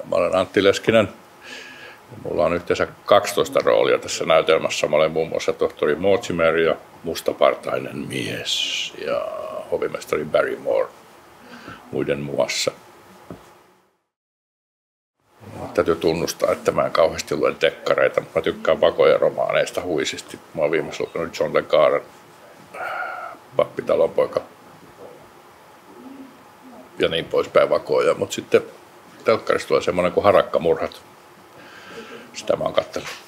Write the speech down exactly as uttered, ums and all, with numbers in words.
Mä olen Antti Leskinen. Mulla on yhteensä kaksitoista roolia tässä näytelmässä. Mä olen muun muassa tohtori Mortimer ja mustapartainen mies ja hovimestari Barrymore muiden muassa. Täytyy tunnustaa, että mä en kauheasti lue dekkareita, mutta mä tykkään vakojen romaaneista huisisti. Mä oon viimeksi lukenut John le Carren Pappitalonpoika ja niin poispäin vakoja, mutta sitten telkkarissa tulee semmoinen kuin Harakkamurhat. Sitä mä oon katsellut.